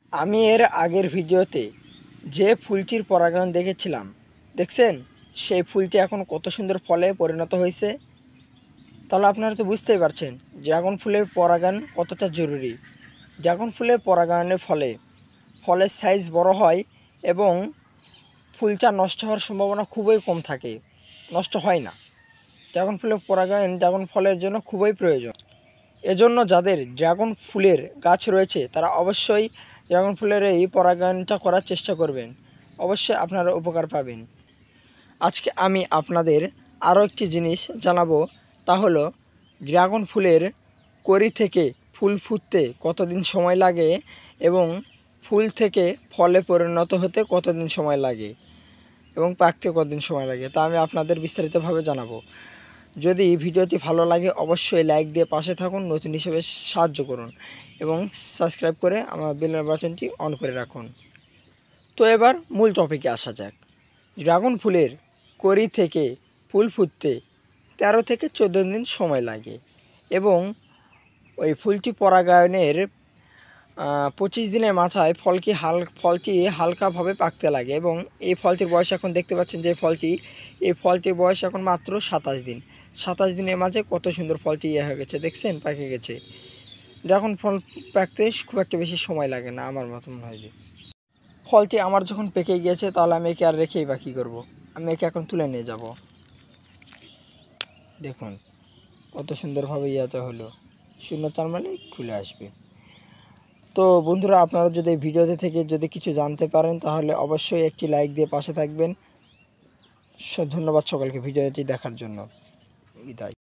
আমি এর আগের ভিডিওতে যে ফুলটির পরাগায়ন দেখেছিলাম, দেখছেন সেই ফুলটি এখন কত সুন্দর ফলে পরিণত হয়েছে। তাহলে আপনারা তো বুঝতেই পারছেন ড্রাগন ফুলের পরাগায়ন কতটা জরুরি। ড্রাগন ফুলের পরাগায়নের ফলে ফলের সাইজ বড় হয় এবং ফুলটা নষ্ট হওয়ার সম্ভাবনা খুবই কম থাকে, নষ্ট হয় না। ড্রাগন ফুলের পরাগায়ন ড্রাগন ফলের জন্য খুবই প্রয়োজন। এজন্য যাদের ড্রাগন ফুলের গাছ রয়েছে তারা অবশ্যই ড্রাগন ফুলের এই পরাগায়নটা করার চেষ্টা করবেন, অবশ্যই আপনারা উপকার পাবেন। আজকে আমি আপনাদের আরও একটি জিনিস জানাবো, তা হলো ড্রাগন ফুলের কড়ি থেকে ফুল ফুটতে কতদিন সময় লাগে এবং ফুল থেকে ফলে পরিণত হতে কতদিন সময় লাগে এবং পাকতে কতদিন সময় লাগে, তা আমি আপনাদের বিস্তারিতভাবে জানাবো। যদি ভিডিওটি ভালো লাগে অবশ্যই লাইক দিয়ে পাশে থাকুন, নতুন হিসেবে সাহায্য করুন এবং সাবস্ক্রাইব করে আমার বেল বাটনটি অন করে রাখুন। তো এবার মূল টপিকে আসা যাক। ড্রাগন ফুলের কড়ি থেকে ফুল ফুটতে 13 থেকে 14 দিন সময় লাগে এবং ওই ফুলটি পরাগায়নের 25 দিনের মাথায় ফলটি হালকাভাবে পাকতে লাগে এবং এই ফলটির বয়স এখন দেখতে পাচ্ছেন যে এই ফলটির বয়স এখন মাত্র 27 দিন। 27 দিনের মাঝে কত সুন্দর ফলটি হয়ে গেছে, দেখছেন পেকে গেছে। যখন ফল পাকতে খুব একটা বেশি সময় লাগে না, আমার মতো মনে হয়। যে ফলটি আমার যখন পেকে গিয়েছে তাহলে আমি একে আর রেখেই বা কী করবো, আমি একে এখন তুলে নিয়ে যাব। দেখুন কত সুন্দরভাবে ইয়াতে হলো, শূন্যতার মানে খুলে আসবে। তো বন্ধুরা, আপনারা যদি ভিডিওতে থেকে যদি কিছু জানতে পারেন তাহলে অবশ্যই একটি লাইক দিয়ে পাশে থাকবেন। ধন্যবাদ সকলকে ভিডিওটি দেখার জন্য। বিদায়।